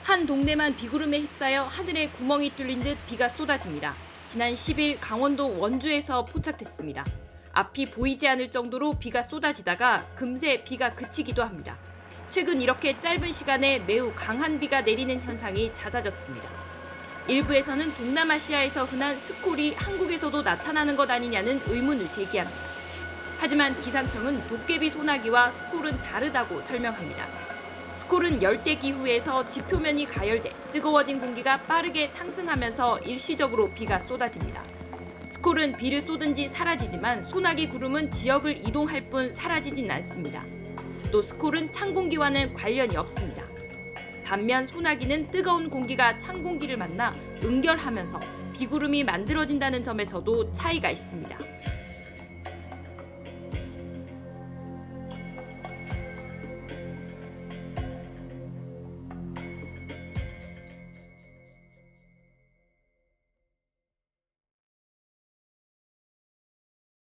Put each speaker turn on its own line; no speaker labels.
한 동네만 비구름에 휩싸여 하늘에 구멍이 뚫린 듯 비가 쏟아집니다. 지난 10일 강원도 원주에서 포착됐습니다. 앞이 보이지 않을 정도로 비가 쏟아지다가 금세 비가 그치기도 합니다. 최근 이렇게 짧은 시간에 매우 강한 비가 내리는 현상이 잦아졌습니다. 일부에서는 동남아시아에서 흔한 스콜이 한국에서도 나타나는 것 아니냐는 의문을 제기합니다. 하지만 기상청은 도깨비 소나기와 스콜은 다르다고 설명합니다. 스콜은 열대 기후에서 지표면이 가열돼 뜨거워진 공기가 빠르게 상승하면서 일시적으로 비가 쏟아집니다. 스콜은 비를 쏟은지 사라지지만 소나기 구름은 지역을 이동할 뿐 사라지진 않습니다. 또 스콜은 찬 공기와는 관련이 없습니다. 반면 소나기는 뜨거운 공기가 찬 공기를 만나 응결하면서 비구름이 만들어진다는 점에서도 차이가 있습니다.